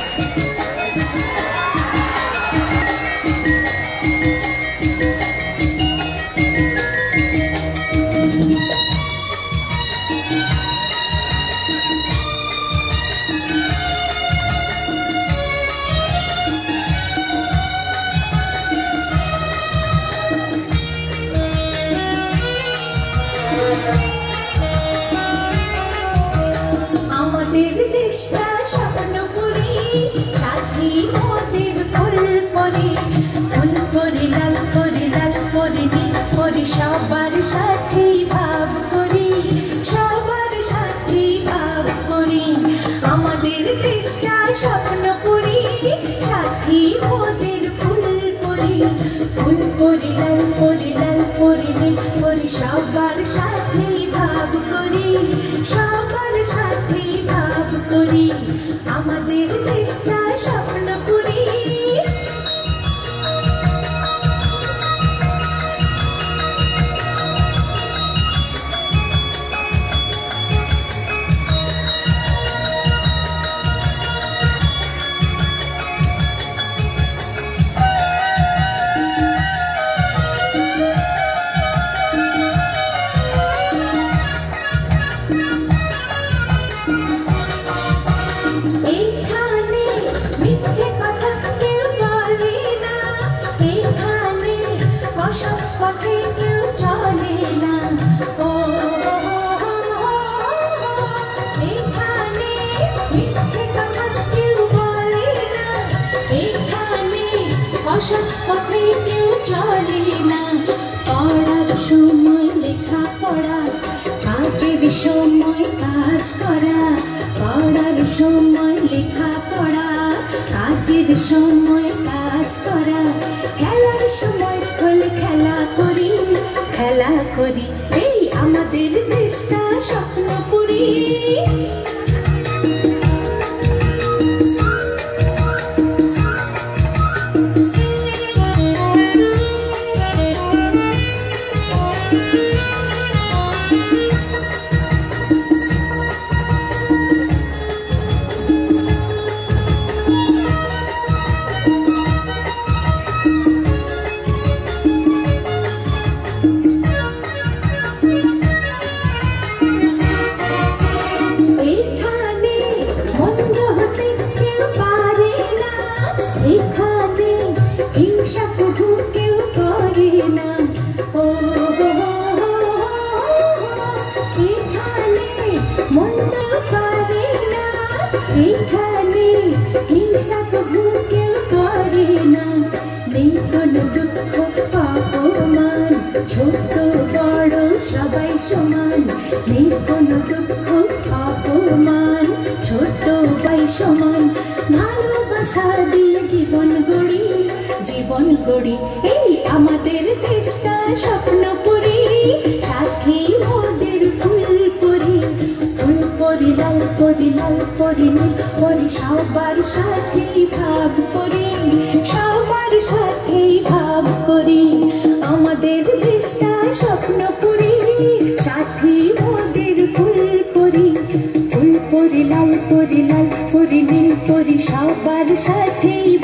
আমাদের দেশটা স্বপ্নপুরী, সাথী মোদের ফুলপুরি, ফুলপুরি লাল পরি লাল পরি নীল পরি, সবার সাথেই ভাব করি, সবার সাথেই ভাব করি। আমাদের দেশটা স্বপ্নপুরী, সাথী মোদের ফুলপুরি, ফুলপুরি লাল পরি নীল পরি, সবার সাথেই ভাব করি, সবার সাথেই ভাব করি। আমাদের দেশটা স্বপ্নপুরী। এখানে মিথ্যে কথা কেউ বলে না, এখানে অসৎ পথে কেউ চলে না। ও এখানে মিথ্যে কথা কেউ বলে না, এখানে অসৎ পথে কেউ চলে না। পড়ার সময় লেখা পড়া, কাজের সময় কাজ করা, পড়ার সময় লেখা পড়া, কাজের সময় কাজ করা, খেলার সময় হলে খেলা করি, খেলা করি। এই আমাদের দেশটা স্বপ্নপুরী। এখানে মন্দ হতে কেউ পারে না, এখানে হিংসা প্রভু কেউ করে না। ও এখানে মন্দ পারে না, এখানে হিংসা প্রভু কেউ করে না। নেই কোনো দুঃখ অপমান, ছোট বড় সবাই সমান, নেই কোনো দুঃখ অপমান, ছোট বাই সমান। ভালোবাসা দিয়ে জীবন গড়ি, জীবন গড়ি। এই আমাদের দেশটা স্বপ্নপুরী, সাথী মোদের ফুলপুরি, ফুলপুরি লাল পরি নীল পরি, সবার সাথেই ভাব করি, সবার সাথেই ভাব করি। আমাদের দেশটা স্বপ্নপুরী, সাথী মোদের ফুলপুরি, ফুলপুরি লাল পরি নীল পরি, সবার সাথেই